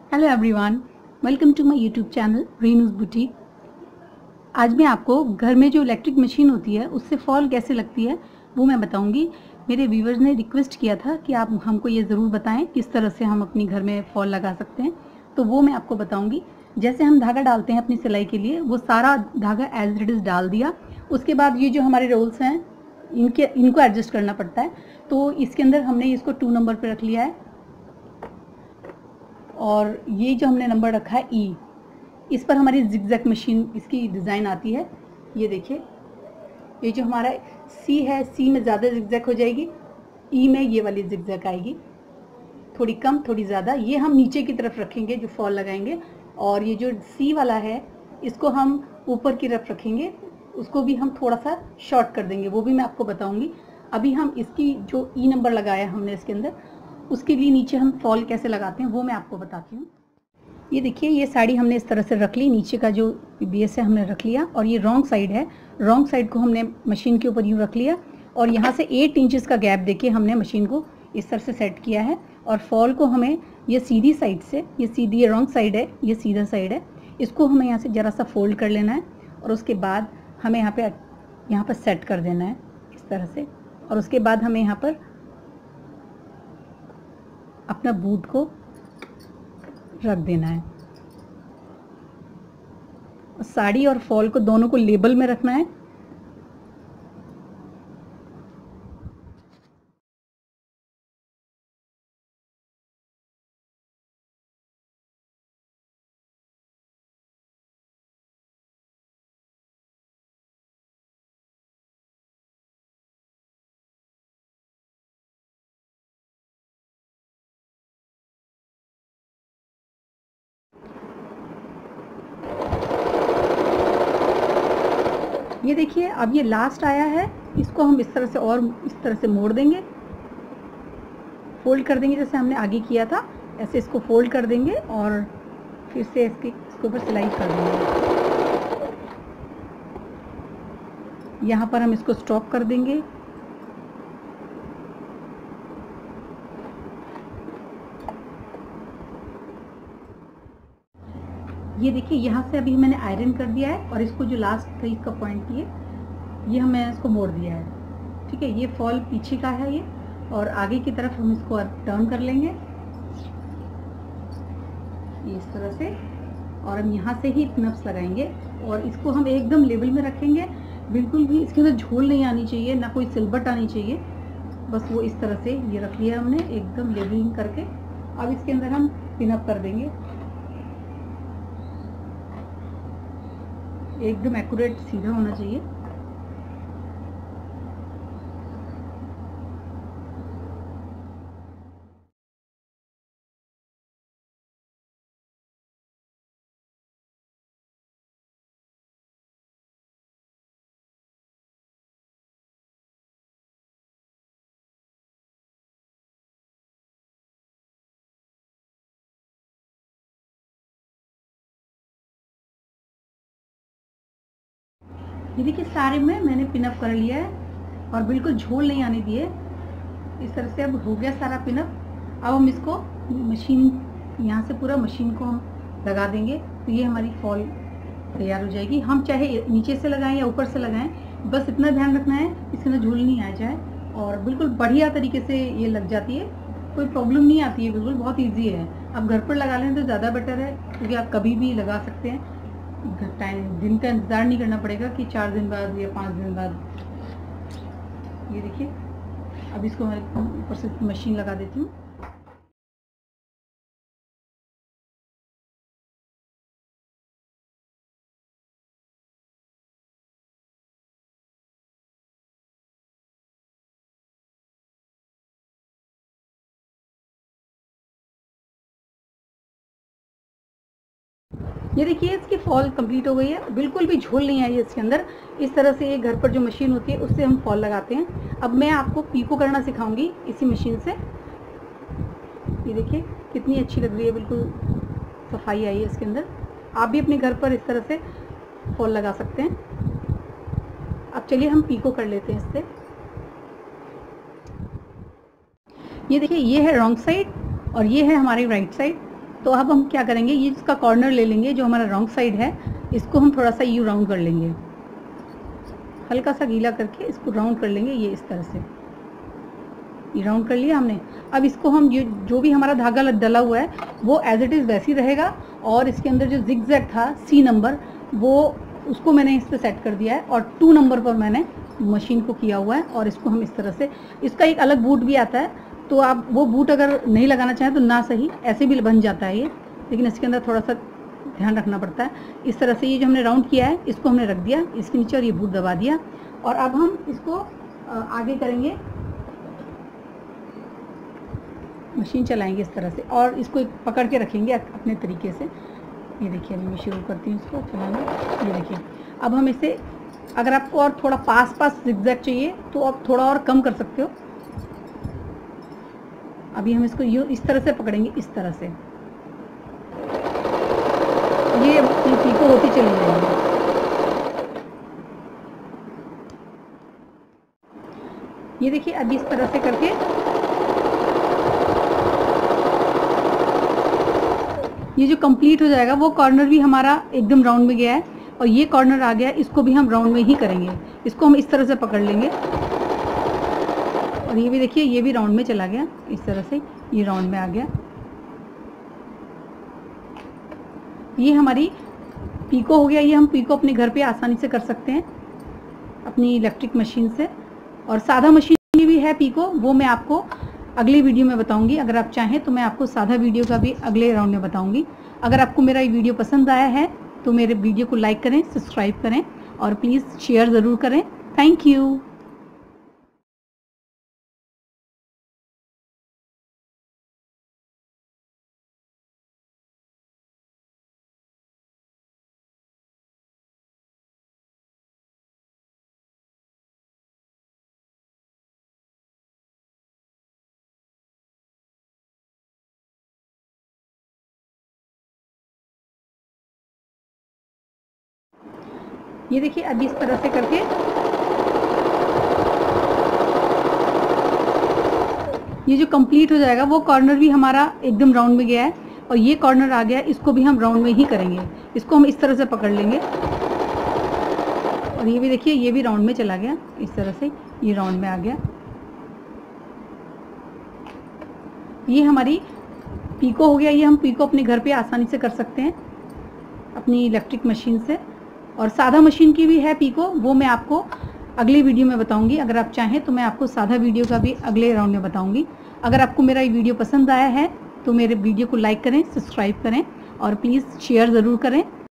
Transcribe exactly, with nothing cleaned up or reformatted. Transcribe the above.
Hello everyone, welcome to my YouTube channel Renu's boutique. आज मैं आपको घर में जो इलेक्ट्रिक मशीन होती है उससे फॉल कैसे लगती है वो मैं बताऊंगी। मेरे व्यूवर्स ने रिक्वेस्ट किया था कि आप हमको ये ज़रूर बताएं किस तरह से हम अपनी घर में फॉल लगा सकते हैं, तो वो मैं आपको बताऊंगी। जैसे हम धागा डालते हैं अपनी सिलाई के लिए, वो सारा धागा एज इट इज़ डाल दिया। उसके बाद ये जो हमारे रोल्स हैं इनके इनको एडजस्ट करना पड़ता है। तो इसके अंदर हमने इसको टू नंबर पर रख लिया है और ये जो हमने नंबर रखा है ई, इस पर हमारी जिगजैग मशीन इसकी डिज़ाइन आती है। ये देखिए, ये जो हमारा सी है, सी में ज़्यादा जिगजैग हो जाएगी, ई में ये वाली जिगजैग आएगी, थोड़ी कम थोड़ी ज़्यादा। ये हम नीचे की तरफ रखेंगे जो फॉल लगाएंगे, और ये जो सी वाला है इसको हम ऊपर की तरफ रखेंगे, उसको भी हम थोड़ा सा शॉर्ट कर देंगे, वो भी मैं आपको बताऊँगी। अभी हम इसकी जो ई नंबर लगाया हमने इसके अंदर, उसके लिए नीचे हम फॉल कैसे लगाते हैं वो मैं आपको बताती हूँ। ये देखिए, ये साड़ी हमने इस तरह से रख ली, नीचे का जो बेस है हमने रख लिया, और ये रॉन्ग साइड है, रॉन्ग साइड को हमने मशीन के ऊपर यूँ रख लिया, और यहाँ से एट इंचेस का गैप देके हमने मशीन को इस तरह से सेट किया है। और फॉल को हमें ये सीधी साइड से, ये सीधी रॉन्ग साइड है, ये सीधा साइड है, इसको हमें यहाँ से ज़रा सा फोल्ड कर लेना है, और उसके बाद हमें यहाँ पर यहाँ पर सेट कर देना है इस तरह से। और उसके बाद हमें यहाँ पर अपना बूट को रख देना है। साड़ी और फॉल को दोनों को लेबल में रखना है। ये देखिए, अब ये लास्ट आया है, इसको हम इस तरह से और इस तरह से मोड़ देंगे, फोल्ड कर देंगे जैसे हमने आगे किया था, ऐसे इसको फोल्ड कर देंगे और फिर से इसके इसके ऊपर सिलाई कर देंगे। यहाँ पर हम इसको स्टॉप कर देंगे। ये देखिए, यहाँ से अभी मैंने आयरन कर दिया है, और इसको जो लास्ट था इसका पॉइंट ये ये हम मैंने इसको मोड़ दिया है। ठीक है, ये फॉल पीछे का है ये, और आगे की तरफ हम इसको टर्न कर लेंगे इस तरह से, और हम यहाँ से ही नब्स लगाएंगे, और इसको हम एकदम लेवल में रखेंगे। बिल्कुल भी इसके अंदर झोल नहीं आनी चाहिए, ना कोई सिलबट आनी चाहिए, बस वो इस तरह से ये रख लिया हमने एकदम लेवलिंग करके। अब इसके अंदर हम पिनअप कर देंगे, एकदम एक्यूरेट सीधा होना चाहिए। ये देखिए, सारे में मैंने पिनअप कर लिया है और बिल्कुल झोल नहीं आने दिए। इस तरह से अब हो गया सारा पिनअप। अब हम इसको मशीन, यहाँ से पूरा मशीन को हम लगा देंगे, तो ये हमारी फॉल तैयार हो जाएगी। हम चाहे नीचे से लगाएं या ऊपर से लगाएं, बस इतना ध्यान रखना है इसके अंदर झोल नहीं आ जाए, और बिल्कुल बढ़िया तरीके से ये लग जाती है, कोई प्रॉब्लम नहीं आती है, बिल्कुल बहुत ईजी है। आप घर पर लगा लें तो ज़्यादा बेटर है, क्योंकि आप कभी भी लगा सकते हैं, टाइम दिन का इंतज़ार नहीं करना पड़ेगा कि चार दिन बाद या पाँच दिन बाद। ये देखिए, अब इसको मैं ऊपर से मशीन लगा देती हूँ। ये देखिए, इसकी फॉल कंप्लीट हो गई है, बिल्कुल भी झोल नहीं आई है इसके अंदर। इस तरह से ये घर पर जो मशीन होती है उससे हम फॉल लगाते हैं। अब मैं आपको पीको करना सिखाऊंगी इसी मशीन से। ये देखिए कितनी अच्छी लग रही है, बिल्कुल सफाई आई है इसके अंदर। आप भी अपने घर पर इस तरह से फॉल लगा सकते हैं। अब चलिए हम पीको कर लेते हैं इससे। ये देखिए, ये है रॉन्ग साइड और ये है हमारी राइट साइड। तो अब हम क्या करेंगे, ये इसका कॉर्नर ले लेंगे, जो हमारा रॉन्ग साइड है इसको हम थोड़ा सा यू राउंड कर लेंगे, हल्का सा गीला करके इसको राउंड कर लेंगे, ये इस तरह से ये राउंड कर लिया हमने। अब इसको हम जो जो भी हमारा धागा डला हुआ है वो एज इट इज़ वैसे ही रहेगा, और इसके अंदर जो जिगजैग था सी नंबर वो उसको मैंने इस पर सेट कर दिया है, और टू नंबर पर मैंने मशीन को किया हुआ है। और इसको हम इस तरह से, इसका एक अलग बूट भी आता है, तो आप वो बूट अगर नहीं लगाना चाहें तो ना सही, ऐसे भी बन जाता है ये, लेकिन इसके अंदर थोड़ा सा ध्यान रखना पड़ता है। इस तरह से ये जो हमने राउंड किया है इसको हमने रख दिया इसके नीचे, और ये बूट दबा दिया। और अब हम इसको आगे करेंगे, मशीन चलाएंगे इस तरह से, और इसको पकड़ के रखेंगे अपने तरीके से। ये देखिए अभी मैं शुरू करती हूँ इसको चलाना। ये देखिए अब हम इसे, अगर आपको और थोड़ा पास पास जिगजैग चाहिए तो आप थोड़ा और कम कर सकते हो। अभी हम इसको यूँ इस तरह से पकड़ेंगे, इस तरह से ये पीको होती चली जाएगी। ये देखिए अभी इस तरह से करके ये जो कंप्लीट हो जाएगा, वो कॉर्नर भी हमारा एकदम राउंड में गया है, और ये कॉर्नर आ गया, इसको भी हम राउंड में ही करेंगे। इसको हम इस तरह से पकड़ लेंगे, और ये भी देखिए ये भी राउंड में चला गया, इस तरह से ये राउंड में आ गया। ये हमारी पीको हो गया। ये हम पीको अपने घर पे आसानी से कर सकते हैं अपनी इलेक्ट्रिक मशीन से, और सादा मशीन भी है पीको, वो मैं आपको अगले वीडियो में बताऊंगी। अगर आप चाहें तो मैं आपको सादा वीडियो का भी अगले राउंड में बताऊंगी। अगर आपको मेरा ये वीडियो पसंद आया है तो मेरे वीडियो को लाइक करें, सब्सक्राइब करें, और प्लीज़ शेयर ज़रूर करें। Thank you. ये देखिए अभी इस तरह से करके ये जो कंप्लीट हो जाएगा, वो कॉर्नर भी हमारा एकदम राउंड में गया है, और ये कॉर्नर आ गया, इसको भी हम राउंड में ही करेंगे। इसको हम इस तरह से पकड़ लेंगे, और ये भी देखिए ये भी राउंड में चला गया, इस तरह से ये राउंड में आ गया। ये हमारी पीको हो गया। ये हम पीको अपने घर पे आसानी से कर सकते हैं अपनी इलेक्ट्रिक मशीन से, और सादा मशीन की भी है पीको, वो मैं आपको अगले वीडियो में बताऊंगी। अगर आप चाहें तो मैं आपको सादा वीडियो का भी अगले राउंड में बताऊंगी। अगर आपको मेरा ये वीडियो पसंद आया है तो मेरे वीडियो को लाइक करें, सब्सक्राइब करें, और प्लीज़ शेयर ज़रूर करें।